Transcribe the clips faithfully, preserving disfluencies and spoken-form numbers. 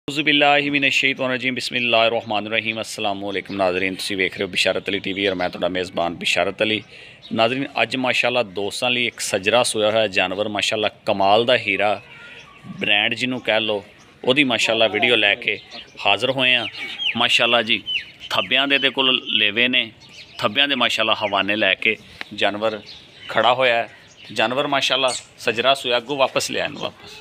औज़ुबिल्लाहिमिनश्शैतानिर्रजीम बिस्मिल्लाहिर्रहमानिर्रहीम अस्सलाम वालेकुम नाज़रीन, तुसीं वेख रहे हो बिशारत अली टीवी और मैं तुहाडा मेज़बान बिशारत अली। नाज़रीन, अज माशाअल्लाह दोस्तां लई एक सजरा सोया होया जानवर माशाअल्लाह कमाल दा हीरा ब्रांड जिन्हों कह लो ओदी माशाअल्लाह वीडियो लैके हाज़र होए हैं। माशाअल्लाह जी थब्बियां दे कोल लेवे ने, थब्बियां दे माशाअल्लाह हवाने लैके जानवर खड़ा होया है। जानवर माशाअल्लाह सजरा सोया, अगों वापस लिया वापस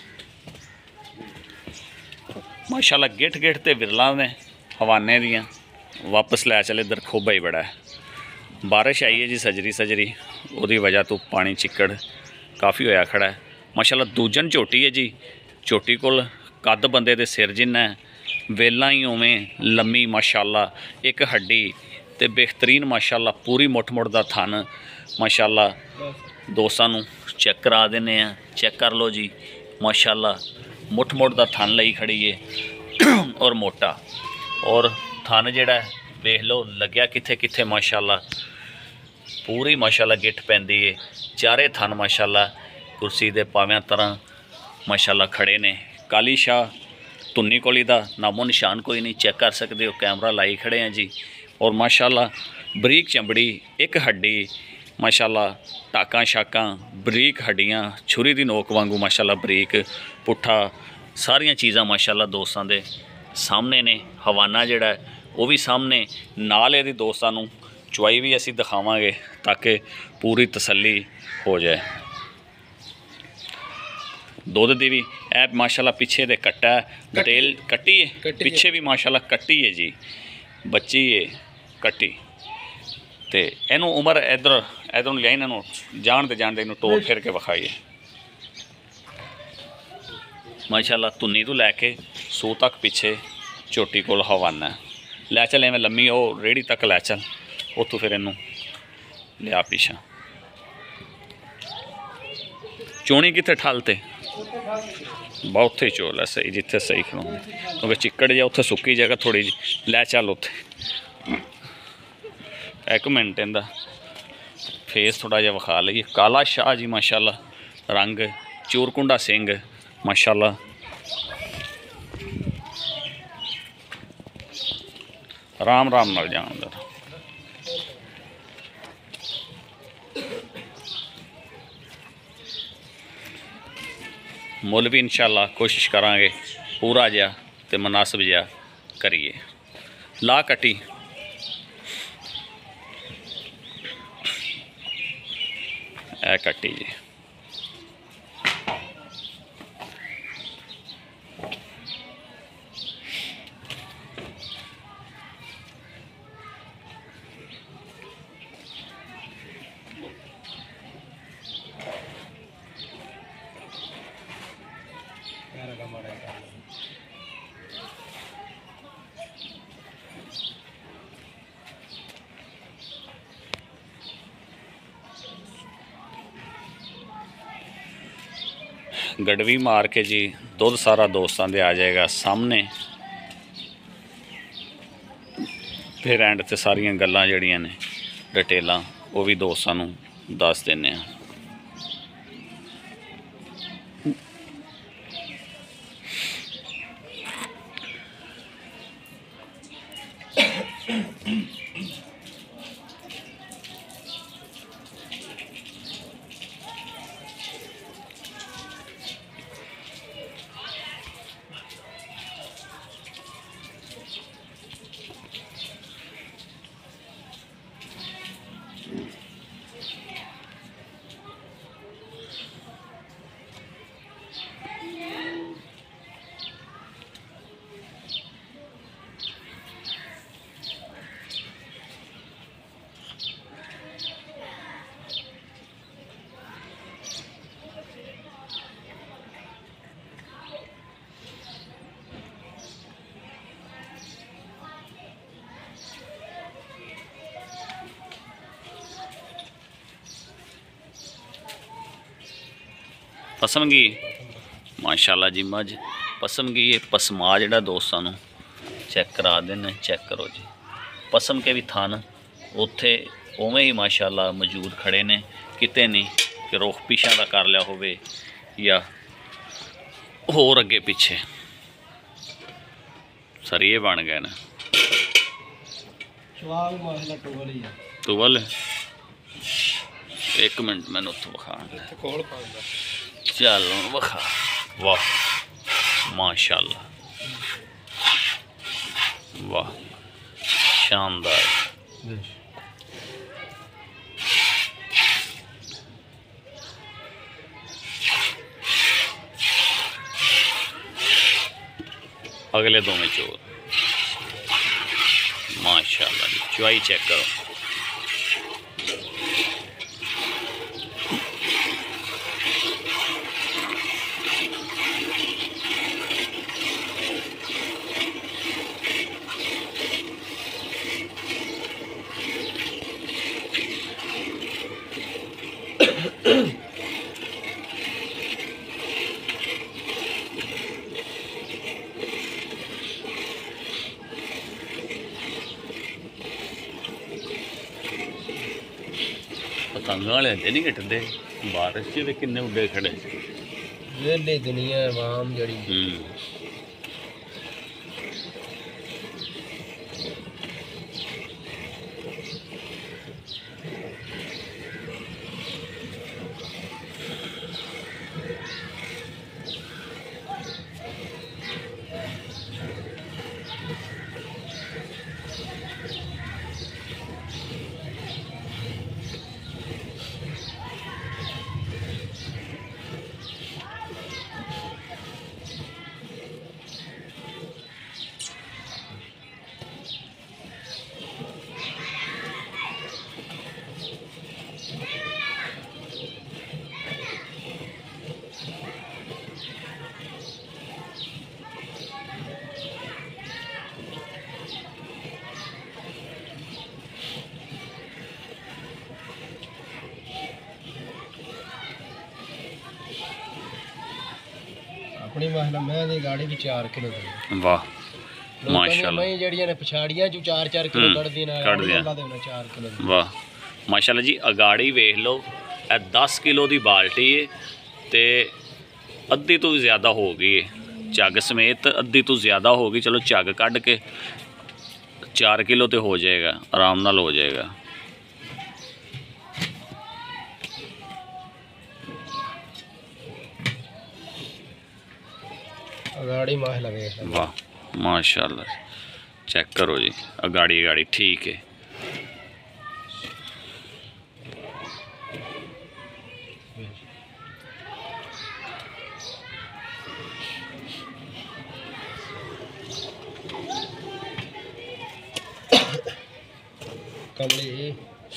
माशाअल्लाह गिठ गिठ ते विरला ने हवाने दियां वापस लै चले। इधर खोबा ही बड़ा है, बारिश आई है जी सजरी सजरी, उहदी वजह तो पानी चिक्कड़ काफ़ी होया खड़ा है। माशाअल्लाह दूजन झोटी है जी, झोटी कोल कद बंदे दे सिर जिन्ना है, वेला ही उवें लम्मी माशाअल्लाह, एक हड्डी ते बेहतरीन माशाअल्लाह पूरी मुठ मुठ दा थन। माशाअल्लाह दोस्तां नूं चेक करा देने हैं, चेक कर लो जी माशाअल्लाह मुठ मुठ दा थन लई खड़ी है और मोटा, और थन जेड़ा वेख लो लग्या किथे किथे माशाअल्लाह पूरी माशाअल्लाह गिठ पैंदी है। चारे थन माशाअल्लाह कुर्सी दे पाव्यां तरह माशाअल्लाह खड़े ने। काली शाह धुन्नी कोली दा नामो निशान कोई नहीं, चेक कर सकते हो, कैमरा लाई खड़े हैं जी। और माशाअल्लाह बरीक चमड़ी, एक हड्डी माशाअल्लाह, टाकां शाकां बरीक हड्डियां, छुरी दी नोक वांगू माशाअल्लाह बरीक पुट्ठा, सारियां चीज़ां माशाअल्लाह दोस्तां दे सामने ने। हवाना जिहड़ा है वो भी सामने, नाल इहदी दोस्तां नूं चुआई भी असीं दिखावांगे ताकि पूरी तसल्ली हो जाए। दुध दी भी ऐ माशाअल्लाह पिछे दे कट्टा है, डिटेल कट्टी है, पिछे भी माशाअल्लाह कट्टी है जी, बच्ची है कट्टी। तो इनू उम्र इधर इधर लिया इन्हों जानते जानते इन्हू टोर फिर के विखाइए। माशाअल्लाह धुन्नी तो लैके सू तक पिछे झोटी कोल हवाना है। लै चल एवं लम्मी वो रेहड़ी तक लै चल, उतों फिर इनू लिया पिछा। चोनी कितने ठलते बहुत ही चोल है सही, जिथे सही खड़ोंगे क्योंकि चिक्कड़ जा उत्थे सुक्की जगह थोड़ी जी। लै चल उत्थे एक मिनट इंदा फेस थोड़ा जिहा विखा लईए। काला शाह जी माशाअल्लाह, रंग चूरकुंडा सिंह माशाअल्लाह, राम राम नाल जान अंदर। मुल भी इंशाअल्लाह कोशिश करांगे पूरा जिहा ते मुनासिब जिहा करिए। ला कट्टी ए कट्टी जी। गड़वी मार के जी दुध सारा दोस्तां दे आ जाएगा सामने, फिर एंड ते सारियां गल्लां जड़ियां ने डिटेलां वो भी दोस्तां नूं दस देने हैं। पसमगी माशाअल्लाह जी, मझ पसमगी ये पसमा जिहड़ा दोस्तां नूं चेक करा देने, चेक करो जी। पसम के भी थान उत्थे उवें ही माशाअल्लाह मौजूद खड़े ने, किते नहीं कि रुख पिछा दा कर लिया होवे या होर अगे पिछे। सरिये बन गए न। तुवल एक मिनट मैंने उत्थों विखा चल विखा। वाह माशाल्लाह वाह शानदार। अगले दो में चोर माशाल्लाह जी चुआई चेक करो। पतंग वाले अजे नहीं कटते बारिश च किन्ने उड्डे खड़े वेले दुनिया आवाम जड़ी। अपनी महला मैं दी गाड़ी भी चार किलो दी। वाह माशाल्लाह मैं जड़ियां ने पछाड़ियां जो चार चार किलो कट दी ना कट दिया अल्लाह दे चार किलो। वाह माशाल्लाह जी अगाड़ी वेख लो ए दस किलो दी बाल्टी है ते अद्धी तो ज़्यादा हो गई है झग समेत अद्धी तो ज़्यादा हो गई। चलो झग कढ़ के चार किलो तो हो जाएगा आराम नाल हो जाएगा। अगाड़ी माह लगे। वाह माशाल्लाह चेक करो जी अगाड़ी अगाड़ी ठीक है। कमली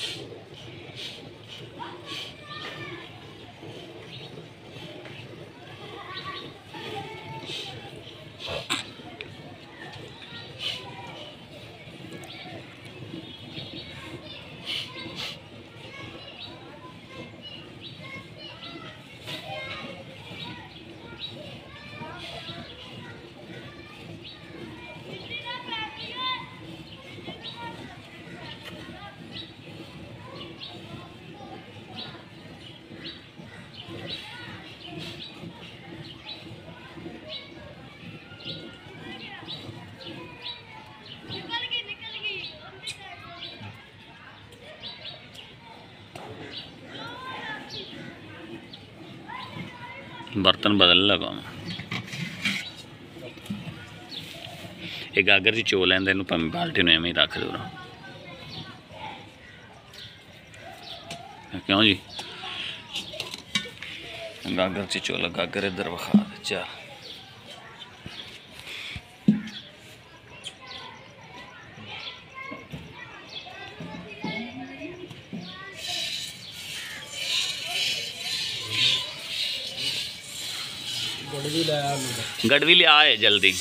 बर्तन बदल लगा ये गागर जी चो लेंदे इनू भावें बाल्टी में एवं ही रख दो क्यों जी गागर च चोला गागर इधर विखा चल। गड़वी लिया है जल्दी।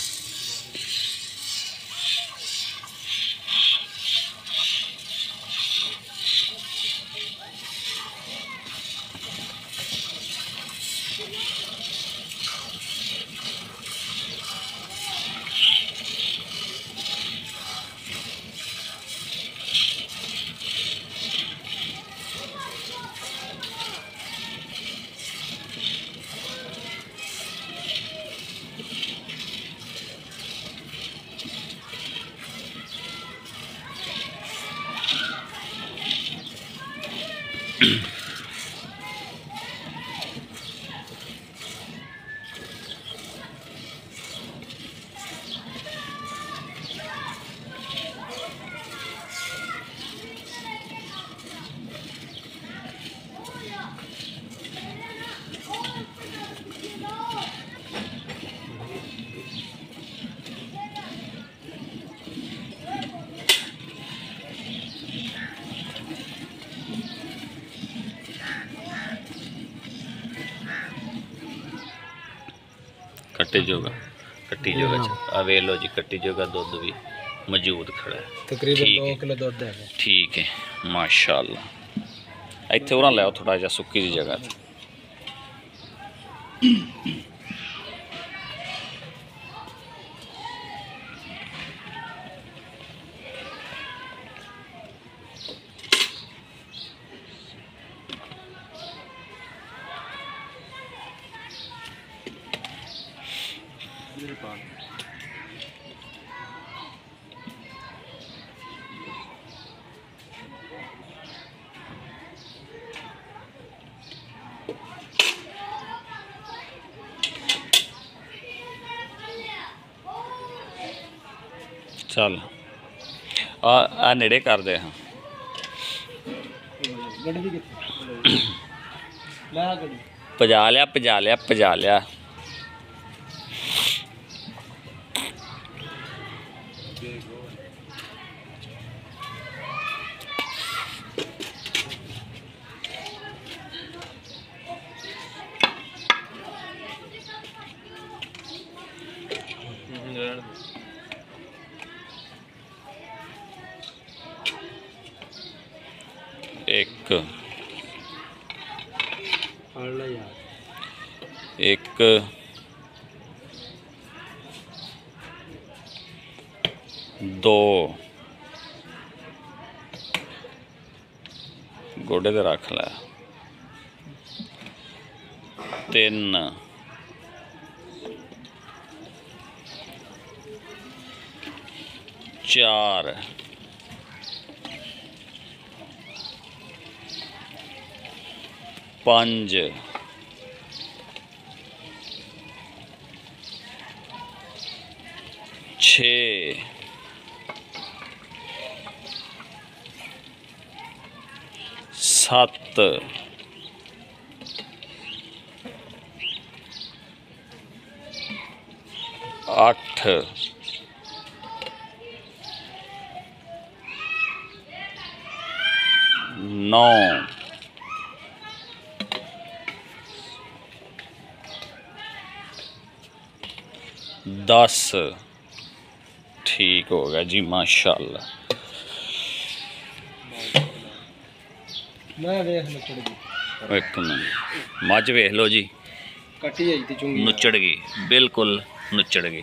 कट्टी जोगा कट्टी जोगा आ वे लो जी कट्टी जोगा दुध भी मौजूद खड़ा है तकरीबन दो किलो दुध है ठीक है माशाअल्लाह इत्थे उरा लै थोड़ा जिहा सुक्की जी जगह ते चल आ आ नेड़े कर दे हाँ भजा लिया भजा लिया भजा लिया एक एक दो गोडे ते रख लै तीन चार पांच छे सत्त अठ नौ दस ठीक हो गया जी माशाअल्लाह एक मिनट मझ वेख लो जी नुचड़ गई बिल्कुल नुचड़ गई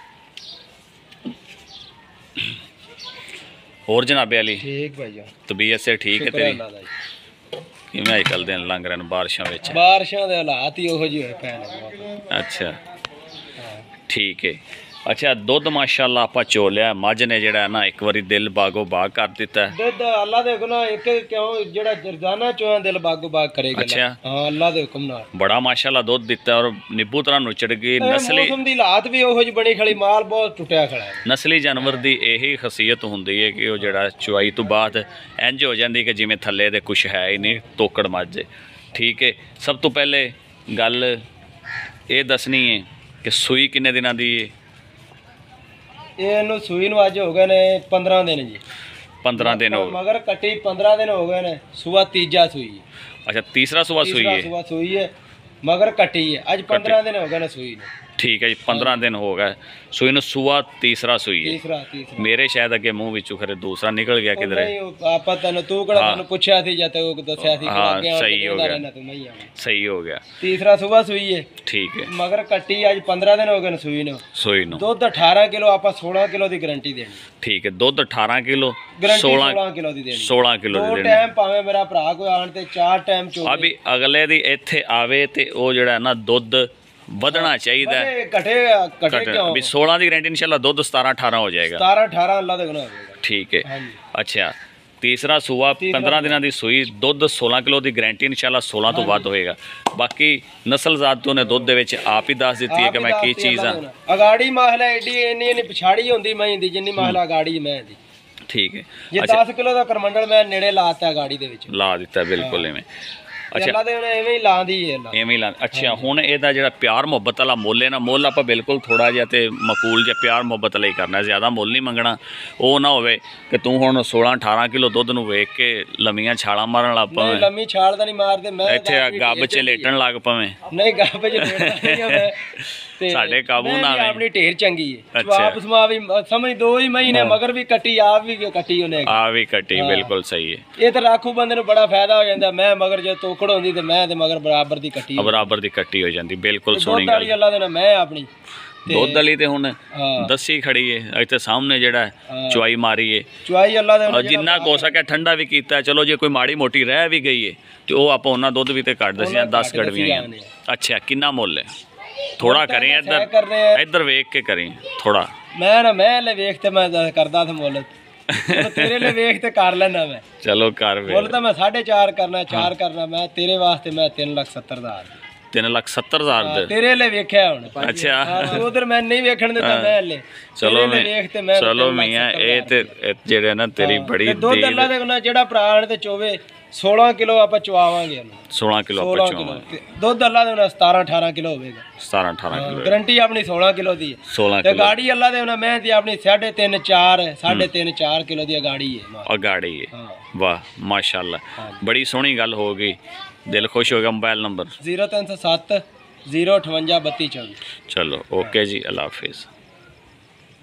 और जनाबे अली ठीक भाई तबीयत से ठीक है तेरी किवें अजकल दिन लंघ रहे बारिशों विच बारिशों दे हालात ही ओहो जिहे होए पैण अच्छा ठीक है अच्छा दुध माशाअल्लाह आपा चोलिया मझ ने जेड़ा ना एक बारी दिल बागो बाग कर दिता है दुध अल्लाह दे हुक्म नाल एक क्यों जेड़ा रोजाना चोया दिल बागो बाग करेगा अच्छा हां अल्लाह दे हुक्म नाल बड़ा माशाअल्लाह दुध दिता और निब्बू तरह नुचड़ गई नस्ली मौसम दी हालात भी ओहो जी बनी खड़ी माल बहुत टुटिया खड़ा है नस्ली जानवर दी यही खसीयत हुंदी है कि वो जेड़ा चुआई तो बाद इंज हो जाती कि जिवें थल्ले दे कुछ है ही नहीं तोकड़ मझ ठीक है सब तो पहले गल ये दसनी है कि सूई किन्ने दिनां दी है ਇਹਨੂੰ ਸੂਈ ਨੂੰ ਅੱਜ ਹੋ ਗਏ ਨੇ पंद्रह दिन जी पंद्रह दिन हो मगर कटी पंद्रह दिन हो गए ने सुबह तीजा सुई अच्छा तीसरा सुबह सुई है सुबह सुई है मगर कटी है आज पंद्रह दिन हो गए ने सुई ने ठीक है जी पंद्रह दिन हो गए सूई नु सुबह तीसरा सुई है तीसरा तीसरा मेरे शायद अगे मुंह विचों खरे दूसरा निकल गया किधरे आपा तन तू कड़ा तन पूछया थी या तो दसया थी हां सही हो गया सही हो गया तीसरा सुबह सुई है ठीक है मगर कटी आज पंद्रह दिन हो गए सुई नु सुई नु दूध अठारह किलो आपा सोलह किलो दी गारंटी देनी ठीक है दूध अठारह किलो सोलह किलो दी देनी सोलह किलो दी देनी टाइम पावे मेरा भरा कोई आण ते चार टाइम चो अभी अगले दी इत्थे आवे ते ओ जेड़ा ना दूध ਵਧਣਾ ਚਾਹੀਦਾ ਹੈ ਘਟੇ ਘਟੇ ਕਿਉਂ ਵੀ सोलह ਦੀ ਗਾਰੰਟੀ ਇਨਸ਼ਾਅੱਲਾ ਦੁੱਧ सत्रह अठारह ਹੋ ਜਾਏਗਾ सत्रह अठारह ਅੱਲਾ ਦੇ ਗੁਨਾਹ ਹੋਵੇਗਾ ਠੀਕ ਹੈ ਅੱਛਾ तीसरा सूआ पंद्रह दिनों की सूई दुध सोलह किलो की गारंटी इंशाल्लाह सोलह तो वध होएगा बाकी नस्ल जात ने दुध दे आप ही दस दी है कि मैं की चीज़ हाँ अगाड़ी महला एडी इन्नी इन्नी पिछाड़ी होंदी मैं दी जिन्नी महला अगाड़ी मैं दी ठीक है ये दस किलो का करमंडल मैं नेड़े लाता गाड़ी दे विच ला दिता बिल्कुल इवें ਅੱਛਾ ਅੱਲਾ ਦੇ ਉਹਨੇ ਐਵੇਂ ਹੀ ਲਾਂਦੀ ਹੈ ਅੱਲਾ ਐਵੇਂ ਹੀ ਲਾ ਅੱਛਾ ਹੁਣ ਇਹਦਾ ਜਿਹੜਾ ਪਿਆਰ ਮੁਹੱਬਤ ਵਾਲਾ ਮੁੱਲ ਹੈ ਨਾ ਮੁੱਲ ਆਪਾਂ ਬਿਲਕੁਲ ਥੋੜਾ ਜਿਹਾ ਤੇ ਮਕੂਲ ਜਿਹਾ ਪਿਆਰ ਮੁਹੱਬਤ ਲਈ ਕਰਨਾ ਜ਼ਿਆਦਾ ਮੁੱਲ ਨਹੀਂ ਮੰਗਣਾ ਉਹ ਨਾ ਹੋਵੇ ਕਿ ਤੂੰ ਹੁਣ ਸੋਲਾਂ ਅਠਾਰਾਂ ਕਿਲੋ ਦੁੱਧ ਨੂੰ ਵੇਖ ਕੇ ਲੰਮੀਆਂ ਛਾਲਾਂ ਮਾਰਨ ਲੱਗ ਪਵੇਂ ਲੰਮੀ ਛਾਲ ਤਾਂ ਨਹੀਂ ਮਾਰਦੇ ਮੈਂ ਇੱਥੇ ਗੱਬ 'ਚ ਲੇਟਣ ਲੱਗ ਪਵੇਂ ਨਹੀਂ ਗੱਬ 'ਚ ਲੇਟਦਾ ਨਹੀਂ ਆ ਮੈਂ ਤੇ ਸਾਡੇ ਕਾਬੂ ਨਾ ਆਵੇ ਆਪਣੀ ਢੇਰ ਚੰਗੀ ਹੈ ਜਵਾਬ ਸਮਾ ਵੀ ਸਮਝ ਦੋ ਹੀ ਮਹੀਨੇ ਮਗਰ ਵੀ ਕੱਟੀ ਆਪ ਵੀ ਕੱਟੀ ਉਹਨੇ ਆ ਵੀ ਕੱਟੀ ਬਿਲਕੁਲ ਸਹੀ ਹੈ ਇਹ ਤਾਂ ਰਾਖੂ ਬੰਦੇ ਨੂੰ ਬੜਾ ਫਾਇਦਾ ਹੋ ਜਾਂਦਾ ਮੈਂ ਮਗਰ ਜੇ ਤੋਕੜ ਹੁੰਦੀ ਤੇ ਮੈਂ ਤੇ ਮਗਰ ਬਰਾਬਰ ਦੀ ਕੱਟੀ ਬਰਾਬਰ ਦੀ ਕੱਟੀ ਹੋ ਜਾਂਦੀ ਬਿਲਕੁਲ ਸੋਹਣੀ ਗੱਲ ਅੱਲਾ ਦੇ ਨਾਲ ਮੈਂ ਆਪਣੀ ਦੁੱਧ ਵਾਲੀ ਤੇ ਹੁਣ ਦੱਸੀ ਖੜੀ ਏ ਇੱਥੇ ਸਾਹਮਣੇ ਜਿਹੜਾ ਚੁਆਈ ਮਾਰੀ ਏ ਚੁਆਈ ਅੱਲਾ ਦੇ ਜਿੰਨਾ ਕੋ ਸਕਿਆ ਠੰਡਾ ਵੀ ਕੀਤਾ ਚਲੋ ਜੇ ਕੋਈ ਮਾੜੀ ਮੋਟੀ ਰਹਿ ਵੀ ਗਈ ਏ ਤੇ ਉਹ ਆਪਾਂ ਉਹਨਾਂ ਦੁੱਧ ਵੀ ਤੇ ਕੱਢ ਦਸੀਆਂ ਦਸ ਗੜਵੀਆਂ ਅੱਛਾ ਕਿੰਨਾ ਮੁੱਲ ਹੈ ਥੋੜਾ ਕਰੇ ਇੱਧਰ ਇੱਧਰ ਵੇਖ ਕੇ ਕਰੀ ਥੋੜਾ ਮੈਂ ਨਾ ਮੈਂ ਲੈ ਵੇਖ ਤੇ ਮੈਂ ਕਰਦਾ ਤੇ ਮੁੱਲ ਤੇਰੇ ਲਈ ਵੇਖ ਤੇ ਕਰ ਲੈਣਾ ਮੈਂ ਚਲੋ ਕਰ ਵੇ ਮੁੱਲ ਤਾਂ ਮੈਂ ਸਾਢੇ ਚਾਰ ਕਰਨਾ ਚਾਰ ਕਰਨਾ ਮੈਂ ਤੇਰੇ ਵਾਸਤੇ ਮੈਂ ਤਿੰਨ ਲੱਖ ਸੱਤਰ ਦਾ ਤਿੰਨ ਲੱਖ ਸੱਤਰ ਹਜ਼ਾਰ ਦੇ ਤੇਰੇ ਲਈ ਵੇਖਿਆ ਹੁਣ ਅੱਛਾ ਉਧਰ ਮੈਂ ਨਹੀਂ ਵੇਖਣ ਦਿੱਤਾ ਮੈਂ ਲੈ ਚਲੋ ਵੇਖ ਤੇ ਮੈਂ ਚਲੋ ਮੀਆਂ ਇਹ ਤੇ ਜਿਹੜੇ ਨਾ ਤੇਰੀ ਬੜੀ ਦੁੱਧ ਅੱਲਾ ਦੇ ਕੋਲ ਜਿਹੜਾ ਭਰਾ ਨੇ ਤੇ ਚੋਵੇ सोलह किलो आप चुवावांगे सोलह किलो सोलह किलो दुध अल्लाह दे सतारह अठारह किलो होगा सतारह अठारह किलो गारंटी अपनी सोलह किलो दी है सोलह ते गाड़ी अल्लाह दे मैं दी अपनी साढ़े तीन चार साढ़े तीन चार किलो दी गाड़ी है और गाड़ी है वाह माशाल्लाह बड़ी सोहनी गल हो गई दिल खुश हो गया मोबाइल नंबर जीरो तीन सौ सत्त जीरो अठवंजा बत्ती चौबीस चलो ओके जी अल्लाह हाफिज़।